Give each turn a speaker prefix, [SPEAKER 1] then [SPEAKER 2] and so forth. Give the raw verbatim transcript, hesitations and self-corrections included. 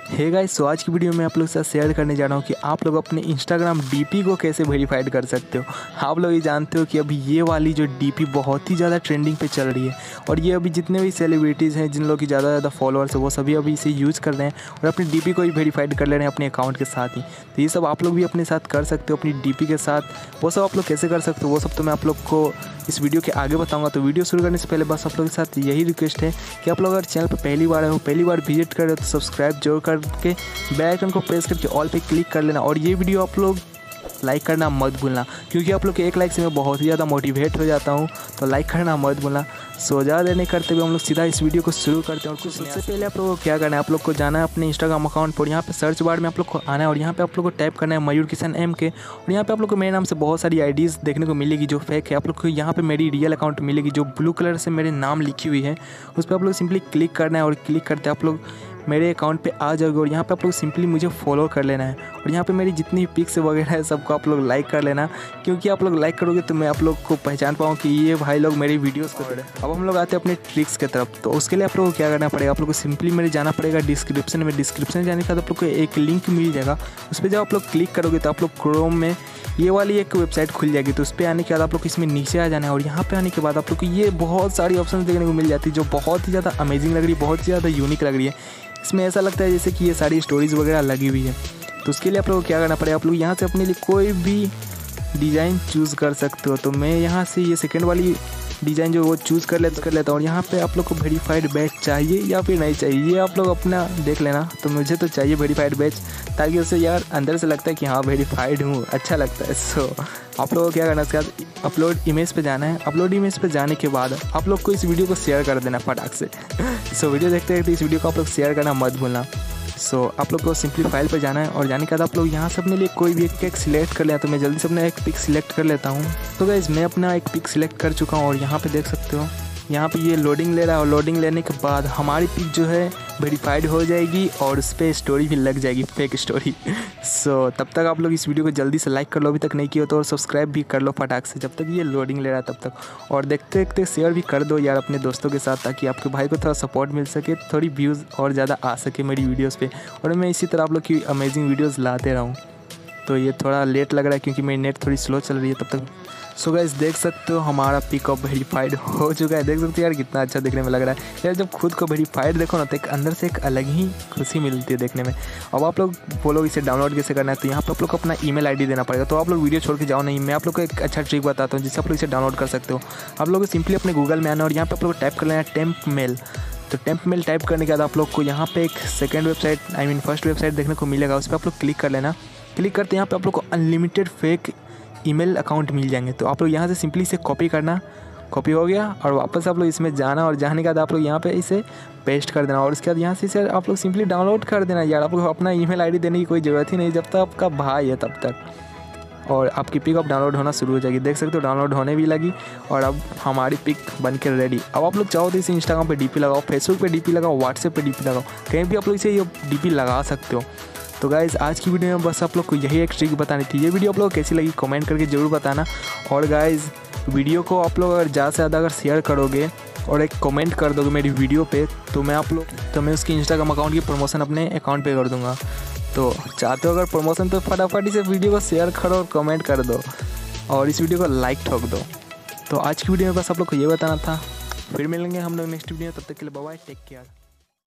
[SPEAKER 1] Hey guys, सो आज की video में आप लोग के साथ शेयर करने जा रहा हूँ कि आप लोग अपने इंस्टाग्राम डीपी को कैसे वेरीफाइड कर सकते हो। आप लोग ये जानते हो कि अभी ये वाली जो डीपी बहुत ही ज़्यादा ट्रेंडिंग पे चल रही है और ये अभी जितने भी सेलिब्रिटीज़ हैं, जिन लोगों की ज़्यादा ज़्यादा फॉलोअर्स है, वो सभी अभी इसे यूज़ कर रहे हैं और अपनी डीपी को ही वेरीफाइड कर ले रहे हैं अपने अकाउंट के साथ ही। तो ये सब आप लोग भी अपने साथ कर सकते हो अपनी डीपी के साथ। वो सब आप लोग कैसे कर सकते हो वो सब तो मैं आप लोग को इस वीडियो के आगे बताऊंगा। तो वीडियो शुरू करने से पहले बस आप लोगों के साथ यही रिक्वेस्ट है कि आप लोग अगर चैनल पर पहली बार हो, पहली बार विजिट कर रहे हो तो सब्सक्राइब जरूर करके बेल आइकन को प्रेस करके ऑल पे क्लिक कर लेना। और ये वीडियो आप लोग लाइक करना मत भूलना, क्योंकि आप लोग के एक लाइक से मैं बहुत ही ज़्यादा मोटिवेट हो जाता हूँ। तो लाइक करना मत भूलना। सो ज़्यादा देर नहीं करते हुए हम लोग सीधा इस वीडियो को शुरू करते हैं। और कुछ सबसे पहले आप लोगों को क्या करना है, आप लोग को जाना है अपने इंस्टाग्राम अकाउंट पर। यहाँ पे सर्च बार में आप लोग को आना है और यहाँ पे आप लोग को टाइप करना है मयूर किशन एम के। और यहाँ पे आप लोग को मेरे नाम से बहुत सारी आईडीज़ देखने को मिलेगी जो फेक है। आप लोग को यहाँ पे मेरी रियल अकाउंट मिलेगी जो ब्लू कलर से मेरे नाम लिखी हुई है। उस पर आप लोग सिंपली क्लिक करना है और क्लिक करते आप लोग मेरे अकाउंट पे आ जाओगे और यहाँ पे आप लोग सिंपली मुझे फॉलो कर लेना है। और यहाँ पे मेरी जितनी पिक्स वगैरह है सबको आप लोग लाइक कर लेना, क्योंकि आप लोग लाइक करोगे तो मैं आप लोग को पहचान पाऊँ कि ये भाई लोग मेरी वीडियोस को। अब हम लोग आते हैं अपने ट्रिक्स की तरफ। तो उसके लिए आप लोग को क्या करना पड़ेगा, आप लोग को सिंपली मेरे जाना पड़ेगा डिस्क्रिप्शन में। डिस्क्रिप्शन जाने के बाद आप लोग को एक लिंक मिल जाएगा, उस पर जब आप लोग क्लिक करोगे तो आप लोग क्रोम में ये वाली एक वेबसाइट खुल जाएगी। तो उस पर आने के बाद आप लोग इसमें नीचे आ जाना है और यहाँ पे आने के बाद आप लोग को ये बहुत सारी ऑप्शन देखने को मिल जाती है जो बहुत ही ज़्यादा अमेजिंग लग रही है, बहुत ही ज़्यादा यूनिक लग रही है। इसमें ऐसा लगता है जैसे कि ये सारी स्टोरीज़ वगैरह लगी हुई है। तो उसके लिए आप लोगों को क्या करना पड़ेगा, आप लोग यहाँ से अपने लिए कोई भी डिज़ाइन चूज़ कर सकते हो। तो मैं यहाँ से ये सेकंड वाली डिज़ाइन जो वो चूज़ कर लेता कर लेता हूँ। और यहाँ पे आप लोग को वेरीफाइड बैच चाहिए या फिर नहीं चाहिए ये आप लोग अपना देख लेना। तो मुझे तो चाहिए वेरीफाइड बैच, ताकि उससे यार अंदर से लगता है कि हाँ वेरीफाइड हूँ, अच्छा लगता है। सो आप लोगों को क्या करना है, इसके बाद अपलोड इमेज पे जाना है। अपलोड इमेज पे जाने के बाद आप लोग को इस वीडियो को शेयर कर देना फटाक से। सो वीडियो देखते देखते इस वीडियो को आप लोग शेयर करना मत भूलना। सो so, आप लोग को सिंपली फाइल पर जाना है और जाने के बाद आप लोग यहाँ से अपने लिए कोई भी एक पिक सिलेक्ट कर लिया। तो मैं जल्दी से अपना एक पिक सिलेक्ट कर लेता हूँ। तो गाइस मैं अपना एक पिक सिलेक्ट कर चुका हूँ और यहाँ पे देख सकते हो यहाँ पे ये लोडिंग ले रहा है। और लोडिंग लेने के बाद हमारी पिक जो है वेरीफाइड हो जाएगी और उस पर स्टोरी भी लग जाएगी, फेक स्टोरी। सो so, तब तक आप लोग इस वीडियो को जल्दी से लाइक कर लो अभी तक नहीं किया तो, और सब्सक्राइब भी कर लो फटाक से जब तक ये लोडिंग ले रहा है तब तक। और देखते देखते शेयर भी कर दो यार अपने दोस्तों के साथ, ताकि आपके भाई को थोड़ा सपोर्ट मिल सके, थोड़ी व्यूज़ और ज़्यादा आ सके मेरी वीडियोज़ पर, और मैं इसी तरह आप लोग की अमेजिंग वीडियोज़ लाते रहूँ। तो ये थोड़ा लेट लग रहा है क्योंकि मेरी नेट थोड़ी स्लो चल रही है तब तक। सो गाइस देख सकते हो हमारा पिकअप वेरीफाइड हो चुका है। देख सकते हो यार कितना अच्छा देखने में लग रहा है यार। जब खुद को वेरीफाइड देखो ना तो एक अंदर से एक अलग ही खुशी मिलती है देखने में। अब आप लोग बोलो इसे डाउनलोड कैसे करना है, तो यहाँ पर आप लोग को अपना ईमेल आईडी देना पड़ेगा। तो आप लोग वीडियो छोड़ के जाओ नहीं, मैं आप लोग को एक अच्छा ट्रिक बताता हूँ जिससे आप लोग इसे डाउनलोड कर सकते हो। आप लोग सिंपली अपने गूगल में आना और यहाँ पर आप लोग टाइप कर लेना टेम्प मेल। तो टेम्प मेल टाइप करने के बाद आप लोग को यहाँ पे एक second website I mean first website देखने को मिलेगा, उस पर आप लोग क्लिक कर लेना। क्लिक करते यहाँ पे आप लोग को अनलिमिटेड फेक ईमेल अकाउंट मिल जाएंगे। तो आप लोग यहाँ से सिंपली इसे कॉपी करना, कॉपी हो गया और वापस आप लोग इसमें जाना और जाने के बाद आप लोग यहाँ पे इसे पेस्ट कर देना। और उसके बाद यहाँ से इसे आप लोग सिंपली डाउनलोड कर देना यार। आप लोग अपना ईमेल आईडी देने की कोई ज़रूरत ही नहीं जब तक आपका भाई है तब तक। और आपकी पिक अब डाउनलोड होना शुरू हो जाएगी। देख सकते हो डाउनलोड होने भी लगी और अब हमारी पिक बन के रेडी। अब आप लोग चाहो तो इसे इंस्टाग्राम पे डीपी लगाओ, फेसबुक पे डीपी लगाओ, व्हाट्सएप पे डीपी लगाओ, कहीं भी आप लोग इसे ये डीपी लगा सकते हो। तो गाइज़ आज की वीडियो में बस आप लोग को यही एक ट्रिक बतानी थी। ये वीडियो आप लोग को कैसी लगी कमेंट करके ज़रूर बताना। और गाइज़ वीडियो को आप लोग अगर ज़्यादा से ज़्यादा अगर शेयर करोगे और एक कमेंट कर दोगे मेरी वीडियो पे, तो मैं आप लोग तो मैं उसकी इंस्टाग्राम अकाउंट की प्रमोशन अपने अकाउंट पे कर दूँगा। तो चाहते हो अगर प्रमोशन तो फटाफट से वीडियो को शेयर करो और कमेंट कर दो और इस वीडियो को लाइक ठोक दो। तो आज की वीडियो में बस आप लोग को ये बताना था। फिर मिलेंगे हम लोग नेक्स्ट वीडियो, तब तक के लिए बाय बाय, टेक केयर।